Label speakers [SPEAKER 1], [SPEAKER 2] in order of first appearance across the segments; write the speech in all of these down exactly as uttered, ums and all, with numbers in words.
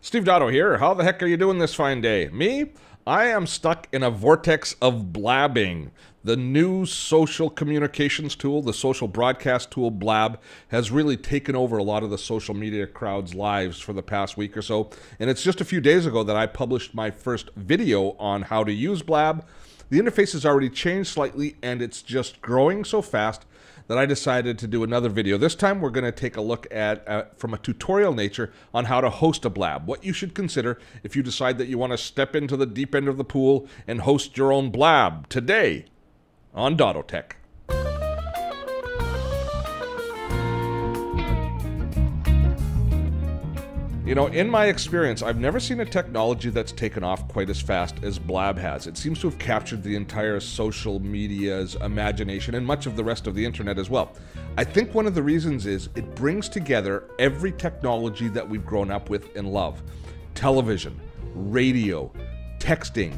[SPEAKER 1] Steve Dotto here. How the heck are you doing this fine day? Me? I am stuck in a vortex of blabbing. The new social communications tool, the social broadcast tool, Blab, has really taken over a lot of the social media crowd's lives for the past week or so. And it's just a few days ago that I published my first video on how to use Blab. The interface has already changed slightly, and it's just growing so fast that I decided to do another video. This time we're going to take a look at, uh, from a tutorial nature, on how to host a Blab. What you should consider if you decide that you want to step into the deep end of the pool and host your own Blab today on Dotto Tech. You know, in my experience, I've never seen a technology that's taken off quite as fast as Blab has. It seems to have captured the entire social media's imagination and much of the rest of the internet as well. I think one of the reasons is it brings together every technology that we've grown up with and love. Television, radio, texting,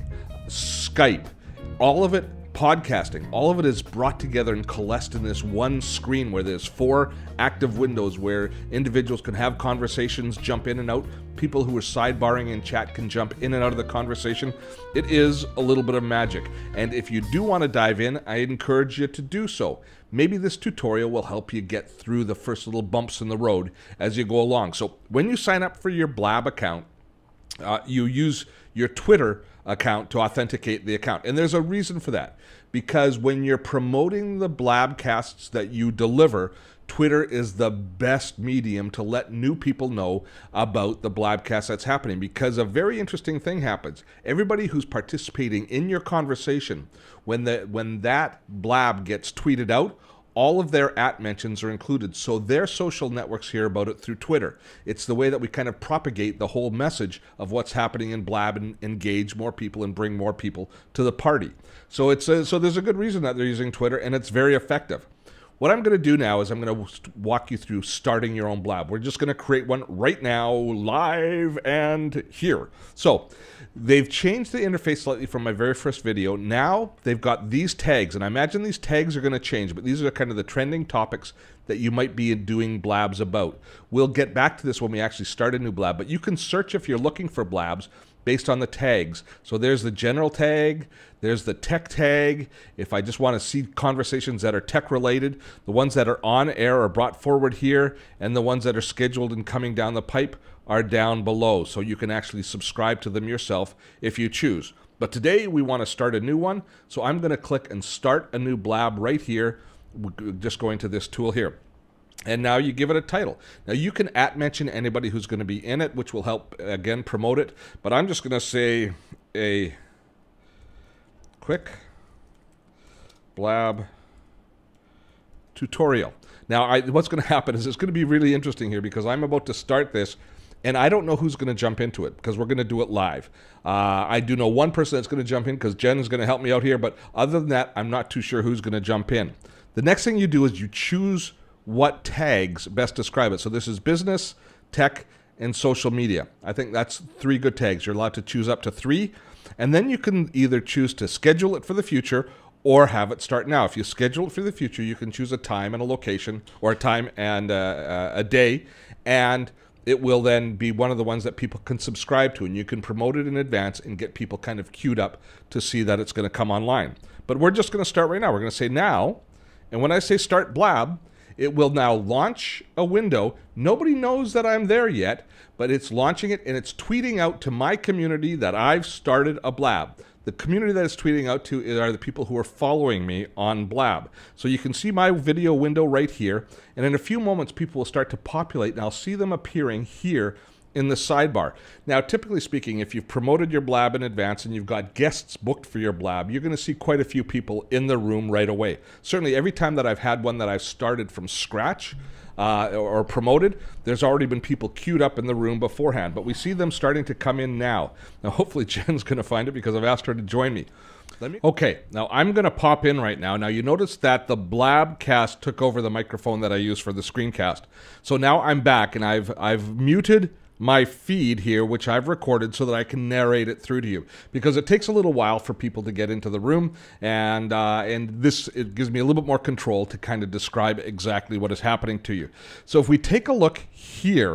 [SPEAKER 1] Skype, all of it, podcasting, all of it is brought together and coalesced in this one screen where there's four active windows where individuals can have conversations, jump in and out. People who are sidebarring in chat can jump in and out of the conversation. It is a little bit of magic. And if you do want to dive in, I encourage you to do so. Maybe this tutorial will help you get through the first little bumps in the road as you go along. So when you sign up for your Blab account, uh, you use your Twitter account to authenticate the account. And there's a reason for that. Because when you're promoting the Blab-casts that you deliver, Twitter is the best medium to let new people know about the Blab-cast that's happening. Because a very interesting thing happens. Everybody who's participating in your conversation, when, the, when that Blab gets tweeted out, all of their at mentions are included, so their social networks hear about it through Twitter. It's the way that we kind of propagate the whole message of what's happening in Blab and engage more people and bring more people to the party. So it's a, so there's a good reason that they're using Twitter, and it's very effective. What I'm going to do now is I'm going to walk you through starting your own Blab. We're just going to create one right now, live and here. So they've changed the interface slightly from my very first video. Now they've got these tags, and I imagine these tags are going to change, but these are kind of the trending topics that you might be doing Blabs about. We'll get back to this when we actually start a new Blab, but you can search if you're looking for Blabs based on the tags. So there's the general tag, there's the tech tag. If I just want to see conversations that are tech related, the ones that are on air are brought forward here, and the ones that are scheduled and coming down the pipe are down below. So you can actually subscribe to them yourself if you choose. But today we want to start a new one. So I'm going to click and start a new Blab right here. We're just going to this tool here. And now you give it a title. Now you can at mention anybody who's going to be in it, which will help, again, promote it. But I'm just going to say a quick Blab tutorial. Now I, what's going to happen is it's going to be really interesting here because I'm about to start this and I don't know who's going to jump into it because we're going to do it live. Uh, I do know one person that's going to jump in because Jen is going to help me out here. But other than that, I'm not too sure who's going to jump in. The next thing you do is you choose what tags best describe it. So this is business, tech, and social media. I think that's three good tags. You're allowed to choose up to three. And then you can either choose to schedule it for the future or have it start now. If you schedule it for the future, you can choose a time and a location, or a time and uh, a day, and it will then be one of the ones that people can subscribe to, and you can promote it in advance and get people kind of queued up to see that it's going to come online. But we're just going to start right now. We're going to say now, and when I say start Blab, it will now launch a window. Nobody knows that I'm there yet, but it's launching it and it's tweeting out to my community that I've started a Blab. The community that it's tweeting out to are the people who are following me on Blab. So you can see my video window right here, and in a few moments people will start to populate, and I'll see them appearing here in the sidebar. Now, typically speaking, if you've promoted your Blab in advance and you've got guests booked for your Blab, you're going to see quite a few people in the room right away. Certainly, every time that I've had one that I've started from scratch uh, or, or promoted, there's already been people queued up in the room beforehand. But we see them starting to come in now. Now, hopefully, Jen's going to find it because I've asked her to join me. Let me. Okay, now I'm going to pop in right now. Now, you notice that the Blab-cast took over the microphone that I use for the screencast. So now I'm back, and I've I've muted my feed here, which I've recorded so that I can narrate it through to you, because it takes a little while for people to get into the room, and uh, and this it gives me a little bit more control to kind of describe exactly what is happening to you. So if we take a look here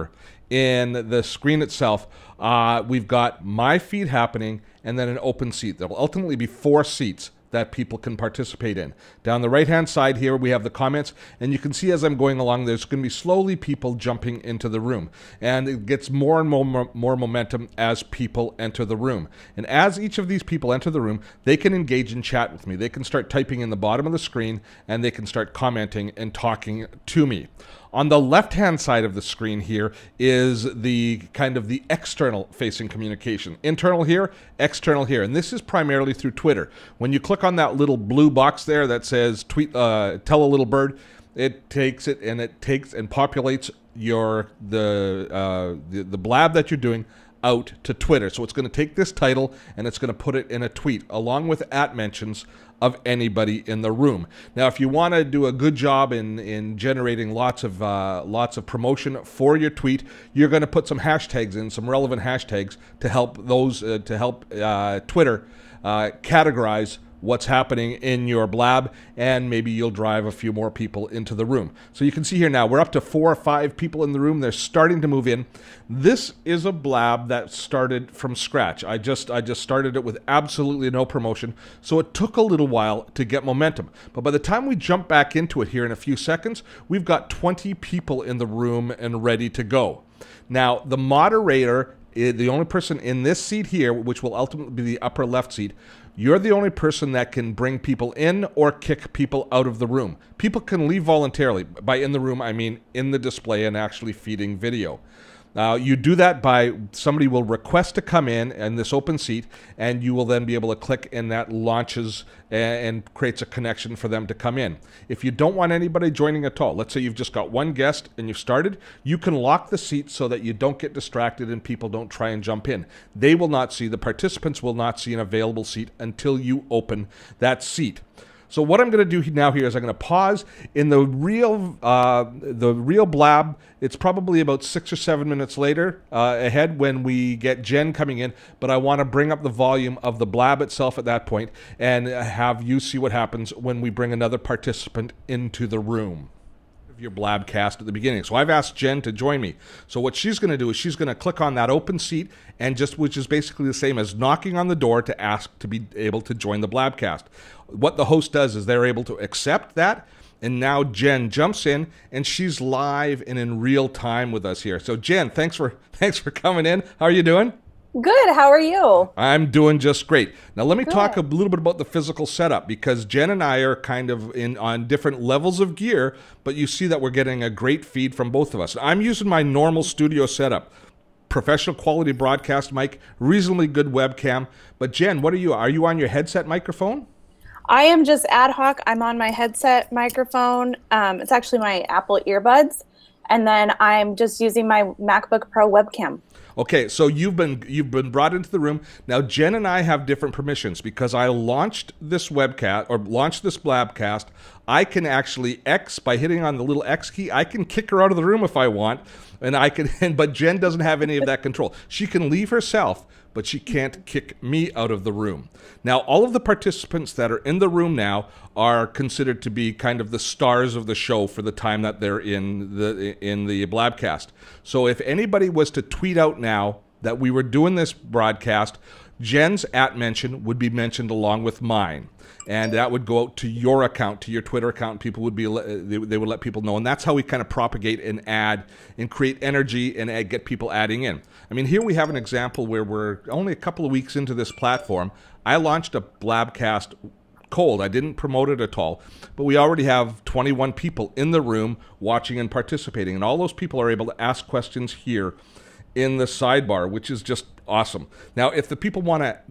[SPEAKER 1] in the screen itself, uh, we've got my feed happening and then an open seat. There will ultimately be four seats that people can participate in. Down the right-hand side here, we have the comments, and you can see as I'm going along, there's going to be slowly people jumping into the room. And it gets more and more, more momentum as people enter the room. And as each of these people enter the room, they can engage in chat with me. They can start typing in the bottom of the screen, and they can start commenting and talking to me. On the left-hand side of the screen here is the kind of the external facing communication. Internal here, external here. And this is primarily through Twitter. When you click on that little blue box there that says tweet, uh, tell a little bird, it takes it and it takes and populates your the, uh, the, the blab that you're doing out to Twitter. So it's going to take this title and it's going to put it in a tweet along with at mentions of anybody in the room. Now, if you want to do a good job in in generating lots of uh, lots of promotion for your tweet, you're going to put some hashtags in, some relevant hashtags to help those uh, to help uh, Twitter uh, categorize what's happening in your blab, and maybe you'll drive a few more people into the room. So you can see here now, we're up to four or five people in the room. They're starting to move in. This is a blab that started from scratch. I just, I just started it with absolutely no promotion, so it took a little while to get momentum. But by the time we jump back into it here in a few seconds, we've got twenty people in the room and ready to go. Now, the moderator, the only person in this seat here, which will ultimately be the upper left seat, you're the only person that can bring people in or kick people out of the room. People can leave voluntarily. By in the room, I mean in the display and actually feeding video. Now, you do that by somebody will request to come in in this open seat, and you will then be able to click, and that launches and creates a connection for them to come in. If you don't want anybody joining at all, let's say you've just got one guest and you've started, you can lock the seat so that you don't get distracted and people don't try and jump in. They will not see, the participants will not see an available seat until you open that seat. So what I'm going to do now here is I'm going to pause. In the real uh, the real blab, it's probably about six or seven minutes later uh, ahead when we get Jen coming in, but I want to bring up the volume of the blab itself at that point and have you see what happens when we bring another participant into the room. Your Blab-Cast at the beginning. So I've asked Jen to join me. So what she's going to do is she's going to click on that open seat, and just which is basically the same as knocking on the door to ask to be able to join the Blab-Cast. What the host does is they're able to accept that, and now Jen jumps in and she's live and in real time with us here. So Jen, thanks for thanks for coming in. How are you doing?
[SPEAKER 2] Good. How are you?
[SPEAKER 1] I'm doing just great. Now let me
[SPEAKER 2] Good.
[SPEAKER 1] talk a little bit about the physical setup, because Jen and I are kind of in on different levels of gear, but you see that we're getting a great feed from both of us. I'm using my normal studio setup, professional quality broadcast mic, reasonably good webcam. But Jen, what are you? Are you on your headset microphone?
[SPEAKER 2] I am just ad hoc. I'm on my headset microphone. Um, it's actually my Apple earbuds. And then I'm just using my MacBook Pro webcam.
[SPEAKER 1] Okay, so you've been you've been brought into the room. Now, Jen and I have different permissions because I launched this webcast or launched this Blab-Cast. I can actually X by hitting on the little X key. I can kick her out of the room if I want, and I can. But Jen doesn't have any of that control. She can leave herself, but she can't kick me out of the room. Now, all of the participants that are in the room now are considered to be kind of the stars of the show for the time that they're in the in the Blab-Cast. So if anybody was to tweet out now that we were doing this broadcast, Jen's at mention would be mentioned along with mine. And that would go out to your account, to your Twitter account. People would be, they would let people know. And that's how we kind of propagate and add and create energy and add, get people adding in. I mean, here we have an example where we're only a couple of weeks into this platform. I launched a Blab-Cast cold. I didn't promote it at all, but we already have twenty-one people in the room watching and participating. And all those people are able to ask questions here in the sidebar, which is just awesome. Now, if the people want to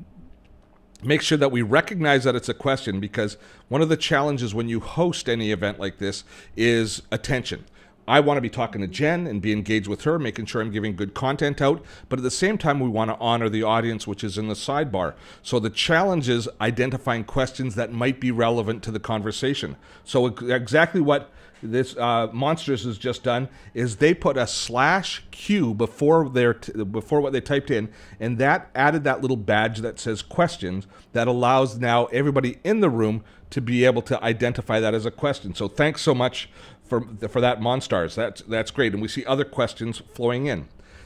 [SPEAKER 1] make sure that we recognize that it's a question, because one of the challenges when you host any event like this is attention. I want to be talking to Jen and be engaged with her, making sure I'm giving good content out, but at the same time, we want to honor the audience, which is in the sidebar. So the challenge is identifying questions that might be relevant to the conversation. So exactly what this uh, Monsters has just done is they put a slash Q before their t before what they typed in, and that added that little badge that says questions that allows now everybody in the room to be able to identify that as a question. So thanks so much for for that, Monstars. That's that's great, and we see other questions flowing in.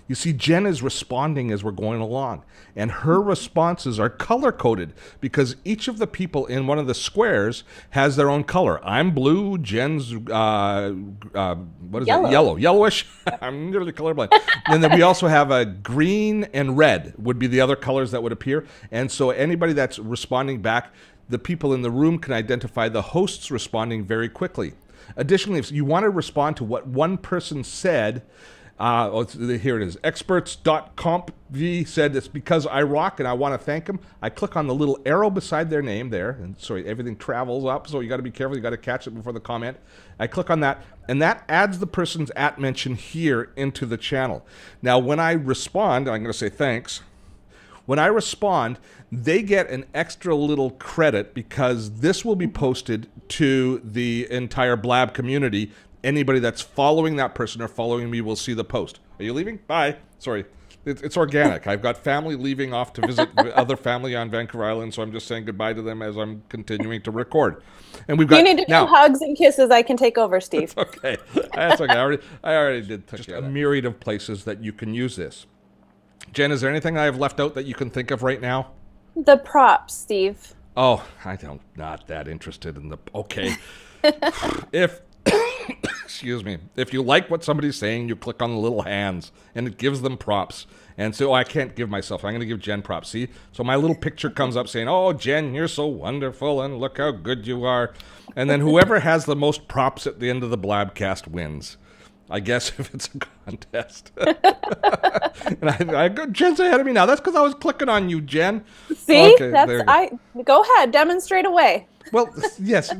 [SPEAKER 1] You see, Jen is responding as we're going along, and her responses are color-coded because each of the people in one of the squares has their own color. I'm blue, Jen's, uh, uh, what is
[SPEAKER 2] Yellow.
[SPEAKER 1] it? Yellow. Yellowish. I'm nearly colorblind. And then we also have a green and red would be the other colors that would appear. And so anybody that's responding back, the people in the room can identify the hosts responding very quickly. Additionally, if you want to respond to what one person said, Uh, oh, here it is. Experts dot comp v said it's because I rock and I want to thank them. I click on the little arrow beside their name there, and sorry, everything travels up, so you got to be careful. You got to catch it before the comment. I click on that, and that adds the person's at mention here into the channel. Now, when I respond, I'm going to say thanks. When I respond, they get an extra little credit because this will be posted to the entire Blab community. Anybody that's following that person or following me will see the post. Are you leaving? Bye. Sorry. It's, it's organic. I've got family leaving off to visit other family on Vancouver Island, so I'm just saying goodbye to them as I'm continuing to record. And we've got
[SPEAKER 2] you need to
[SPEAKER 1] now,
[SPEAKER 2] do hugs and kisses. I can take over, Steve.
[SPEAKER 1] Okay. That's okay. I already, I already did. Just a myriad of places that you can use this. Jen, is there anything I've left out that you can think of right now?
[SPEAKER 2] The props, Steve.
[SPEAKER 1] Oh, I don't, not that interested in the, okay. If... Excuse me. If you like what somebody's saying, you click on the little hands, and it gives them props. And so I can't give myself. I'm going to give Jen props. See? So my little picture comes up saying, oh, Jen, you're so wonderful, and look how good you are. And then whoever has the most props at the end of the Blab-Cast wins. I guess if it's a contest. And I, I go, Jen's ahead of me now. That's because I was clicking on you, Jen.
[SPEAKER 2] See?
[SPEAKER 1] Okay,
[SPEAKER 2] That's
[SPEAKER 1] there you go.
[SPEAKER 2] I go ahead, demonstrate away.
[SPEAKER 1] Well, yes.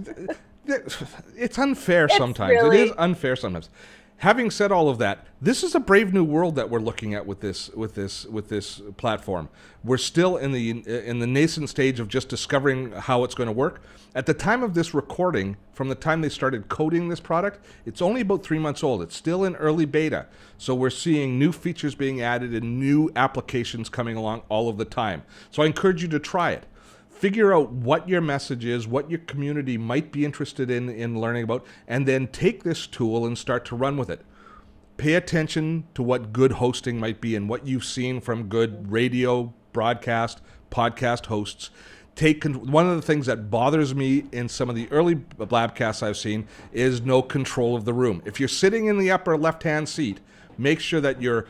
[SPEAKER 1] It's unfair
[SPEAKER 2] It's
[SPEAKER 1] sometimes.
[SPEAKER 2] really...
[SPEAKER 1] It is unfair sometimes. Having said all of that, this is a brave new world that we're looking at with this with this with this platform. We're still in the in the nascent stage of just discovering how it's going to work. At the time of this recording, from the time they started coding this product, it's only about three months old. It's still in early beta. So we're seeing new features being added and new applications coming along all of the time. So I encourage you to try it. Figure out what your message is, what your community might be interested in in learning about, and then take this tool and start to run with it. Pay attention to what good hosting might be and what you've seen from good radio, broadcast, podcast hosts. Take one of the things that bothers me in some of the early Blabcasts I've seen is no control of the room. If you're sitting in the upper left-hand seat, make sure that you're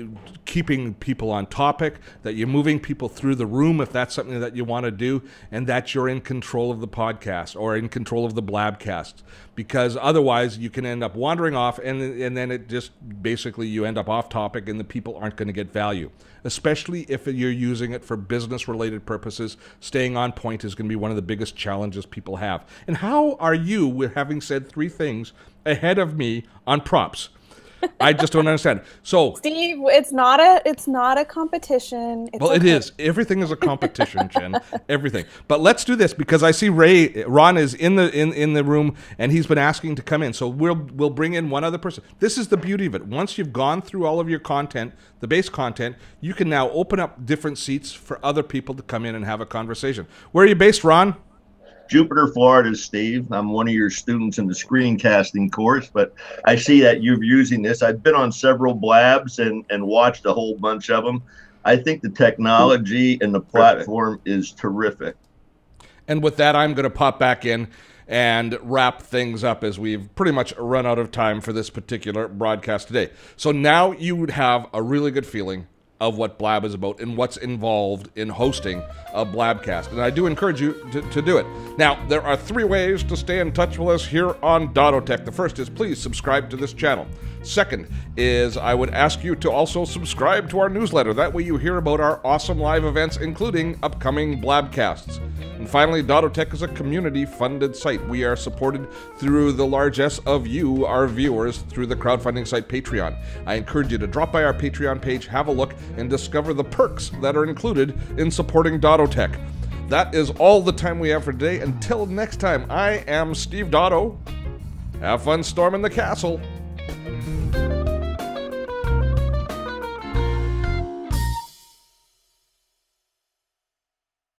[SPEAKER 1] keeping people on topic, that you're moving people through the room if that's something that you want to do, and that you're in control of the podcast or in control of the Blabcast. Because otherwise you can end up wandering off, and, and then it just basically you end up off topic and the people aren't going to get value. Especially if you're using it for business-related purposes, staying on point is going to be one of the biggest challenges people have. And how are you, with having said three things ahead of me on props? I just don't understand. So,
[SPEAKER 2] Steve, it's not a it's not a competition. It's
[SPEAKER 1] well,
[SPEAKER 2] okay.
[SPEAKER 1] it is. Everything is a competition, Jen. Everything. But let's do this because I see Ray Ron is in the in, in the room and he's been asking to come in. So we'll we'll bring in one other person. This is the beauty of it. Once you've gone through all of your content, the base content, you can now open up different seats for other people to come in and have a conversation. Where are you based, Ron?
[SPEAKER 3] Jupiter, Florida, Steve. I'm one of your students in the screencasting course, but I see that you're using this. I've been on several blabs and, and watched a whole bunch of them. I think the technology and the platform is terrific.
[SPEAKER 1] And with that, I'm going to pop back in and wrap things up as we've pretty much run out of time for this particular broadcast today. So now you would have a really good feeling of what Blab is about and what's involved in hosting a Blabcast. And I do encourage you to, to do it. Now, there are three ways to stay in touch with us here on Dotto Tech. The first is please subscribe to this channel. Second is I would ask you to also subscribe to our newsletter. That way you hear about our awesome live events, including upcoming Blabcasts. And finally, Dotto Tech is a community-funded site. We are supported through the largesse of you, our viewers, through the crowdfunding site Patreon. I encourage you to drop by our Patreon page, have a look, and discover the perks that are included in supporting Dotto Tech. That is all the time we have for today. Until next time, I am Steve Dotto. Have fun storming the castle.